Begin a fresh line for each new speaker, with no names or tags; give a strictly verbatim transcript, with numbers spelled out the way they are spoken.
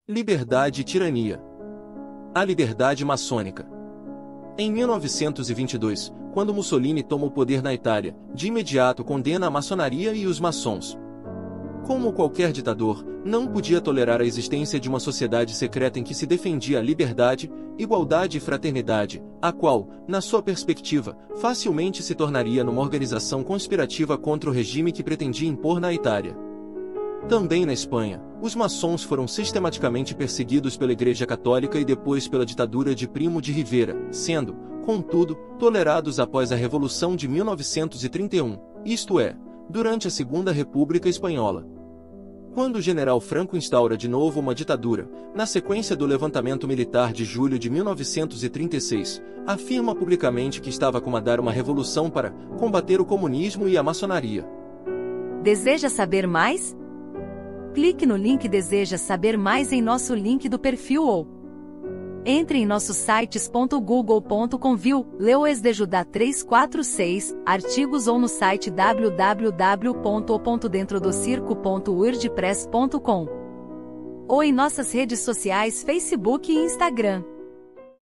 Liberdade e tirania. A liberdade maçônica. Em mil novecentos e vinte e dois, quando Mussolini toma o poder na Itália, de imediato condena a maçonaria e os maçons. Como qualquer ditador, não podia tolerar a existência de uma sociedade secreta em que se defendia a liberdade, igualdade e fraternidade, a qual, na sua perspectiva, facilmente se tornaria numa organização conspirativa contra o regime que pretendia impor na Itália. Também na Espanha, os maçons foram sistematicamente perseguidos pela Igreja Católica e depois pela ditadura de Primo de Rivera, sendo, contudo, tolerados após a Revolução de mil novecentos e trinta e um, isto é, durante a Segunda República Espanhola. Quando o general Franco instaura de novo uma ditadura, na sequência do levantamento militar de julho de mil novecentos e trinta e seis, afirma publicamente que estava a comandar uma revolução para combater o comunismo e a maçonaria.
Deseja saber mais? Clique no link Deseja saber mais em nosso link do perfil ou entre em nosso sites ponto google ponto com viu, Leoes de Judá trezentos e quarenta e seis, artigos ou no site w w w ponto o ponto dentro do circo ponto wordpress ponto com ou em nossas redes sociais Facebook e Instagram.